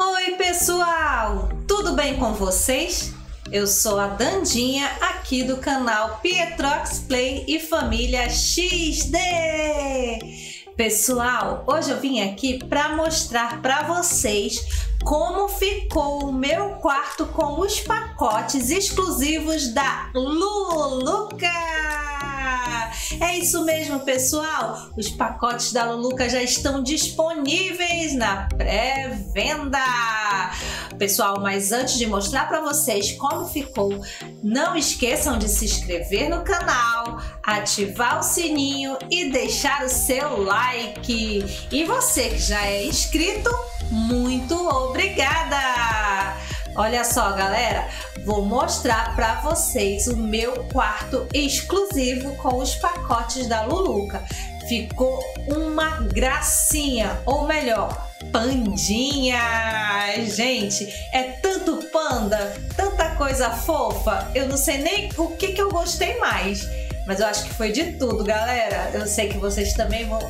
Oi pessoal, tudo bem com vocês? Eu sou a Dandinha aqui do canal Pietrox Play e Família XD. Pessoal, hoje eu vim aqui para mostrar para vocês como ficou o meu quarto com os pacotes exclusivos da Luluca. É isso mesmo, pessoal. Os pacotes da Luluca já estão disponíveis na pré-venda. Pessoal, mas antes de mostrar para vocês como ficou, não esqueçam de se inscrever no canal, ativar o sininho e deixar o seu like. E você que já é inscrito, muito obrigada! Olha só, galera, vou mostrar para vocês o meu quarto exclusivo com os pacotes da Luluca. Ficou uma gracinha, ou melhor, pandinha! Gente, é tanto panda, tanta coisa fofa, eu não sei nem o que eu gostei mais. Mas eu acho que foi de tudo, galera. Eu sei que vocês também vão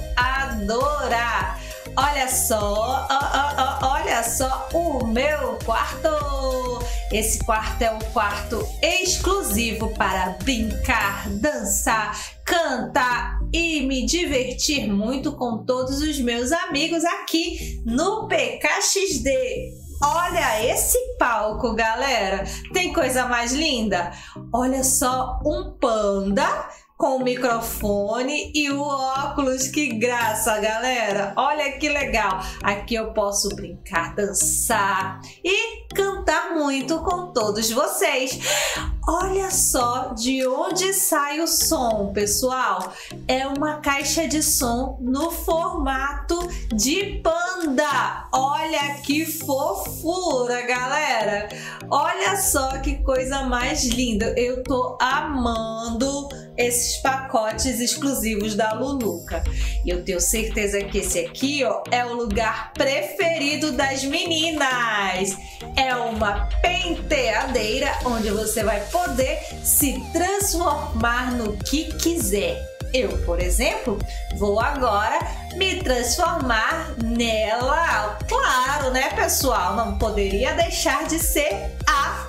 adorar. Olha só, olha só o meu quarto. Esse quarto é um quarto exclusivo para brincar, dançar, cantar e me divertir muito com todos os meus amigos aqui no PKXD. Olha esse palco, galera. Tem coisa mais linda? Olha só um panda com o microfone e o óculos. Que graça, galera. Olha que legal. Aqui eu posso brincar, dançar e cantar muito com todos vocês. Olha só de onde sai o som, pessoal. É uma caixa de som no formato de panda. Olha que fofura, galera. Olha só que coisa mais linda. Eu tô amando esses pacotes exclusivos da Luluca. E eu tenho certeza que esse aqui, ó, é o lugar preferido das meninas. É uma penteadeira onde você vai poder se transformar no que quiser. Eu, por exemplo, vou agora me transformar nela. Claro, né, pessoal? Não poderia deixar de ser a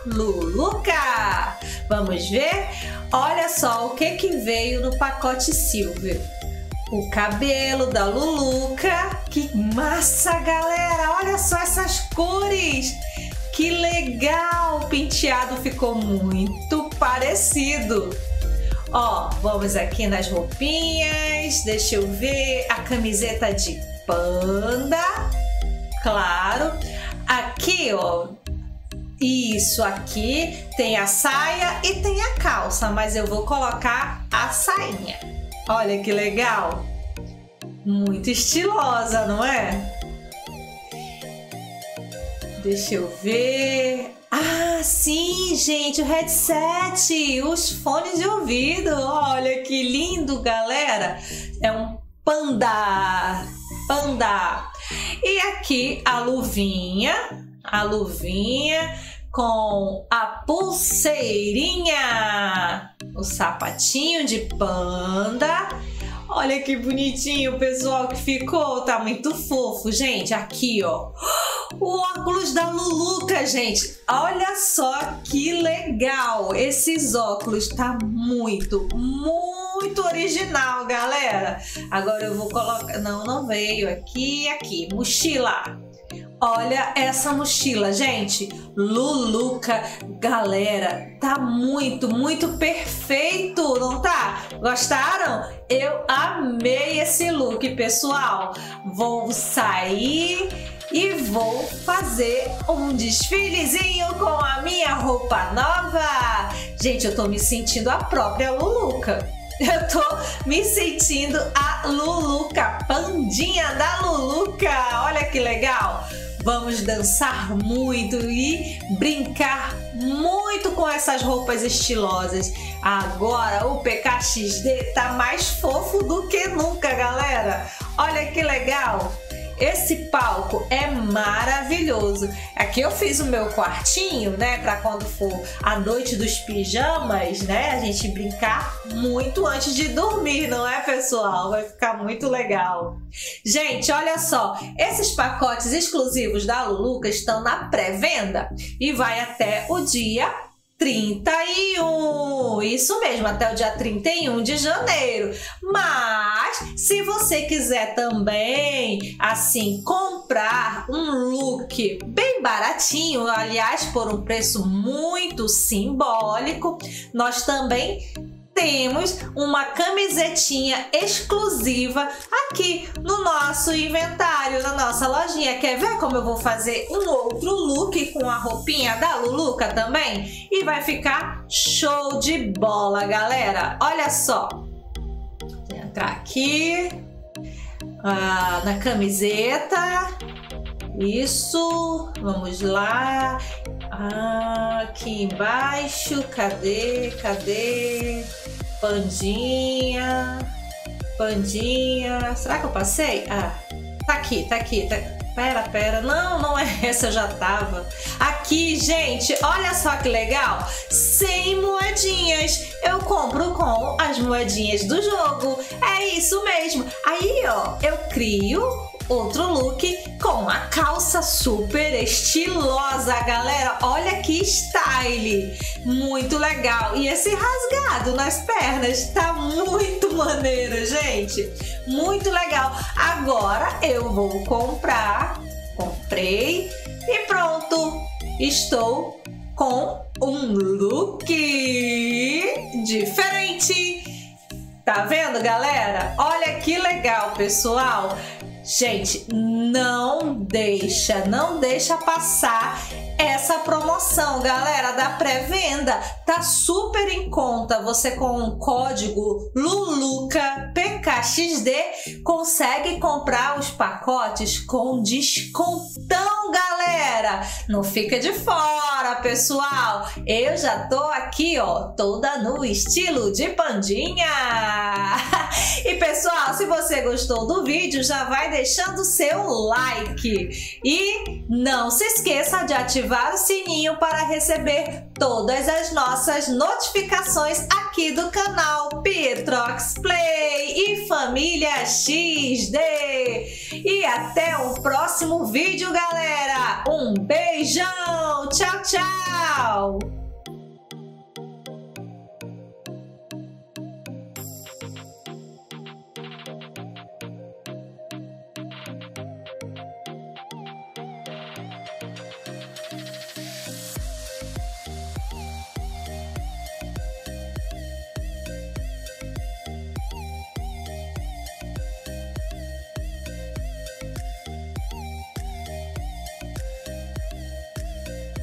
Luluca. Vamos ver? Olha só o que veio no pacote Silver. O cabelo da Luluca. Que massa, galera! Olha só essas cores! Que legal! O penteado ficou muito parecido. Ó, vamos aqui nas roupinhas. Deixa eu ver. A camiseta de panda. Claro. Aqui, ó. Isso aqui tem a saia e tem a calça, mas eu vou colocar a sainha. Olha que legal! Muito estilosa, não é? Deixa eu ver. Ah, sim, gente, o headset, os fones de ouvido. Olha que lindo, galera. É um panda. Panda. E aqui a luvinha com a pulseirinha, o sapatinho de panda. Olha que bonitinho, pessoal, que ficou. Tá muito fofo, gente. Aqui, ó, o óculos da Luluca, gente. Olha só que legal. Esses óculos tá muito original, galera. Agora eu vou colocar... Não veio. Aqui. Mochila. Olha essa mochila, gente. Luluca, galera, tá muito perfeito, não tá? Gostaram? Eu amei esse look, pessoal. Vou sair e vou fazer um desfilezinho com a minha roupa nova. Gente, eu tô me sentindo a própria Luluca. Eu tô me sentindo a Luluca, pandinha da Luluca. Olha que legal. Vamos dançar muito e brincar muito com essas roupas estilosas. Agora o PKXD tá mais fofo do que nunca, galera. Olha que legal. esse palco é maravilhoso. Aqui eu fiz o meu quartinho, né, para quando for a noite dos pijamas, né, a gente brincar muito antes de dormir, não é, pessoal? Vai ficar muito legal. Gente, olha só, esses pacotes exclusivos da Luluca estão na pré-venda e vai até o dia 31, isso mesmo, até o dia 31 de janeiro. Mas se você quiser também, assim, comprar um look bem baratinho, aliás, por um preço muito simbólico, nós também temos uma camisetinha exclusiva aqui no nosso inventário, na nossa lojinha. Quer ver como eu vou fazer um outro look com a roupinha da Luluca também? E vai ficar show de bola, galera. Olha só. Vou entrar aqui na camiseta. Isso. Vamos lá. Aqui embaixo. Cadê? Pandinha. Será que eu passei? Tá aqui. Pera. Não é essa, eu já tava. Aqui, gente, olha só que legal. 100 moedinhas. Eu compro com as moedinhas do jogo. É isso mesmo. Aí, ó, eu crio outro look com a calça super estilosa, galera. Olha que style, muito legal. E esse rasgado nas pernas tá muito maneiro, gente, muito legal. Agora eu vou comprar, comprei e pronto, estou com um look diferente. Tá vendo, galera? Olha que legal, pessoal. Gente, não deixa passar essa promoção, galera, da pré-venda. Tá super em conta. Você com o código LULUCAPKXD consegue comprar os pacotes com descontão, galera. Não fica de fora, pessoal. Eu já tô aqui, ó, toda no estilo de pandinha. E, pessoal, se você gostou do vídeo, já vai deixando seu like. E não se esqueça de ativar o sininho para receber todas as nossas notificações aqui do canal Pitrox Play e Família XD. E até o próximo vídeo, galera. Um beijão. Tchau, tchau.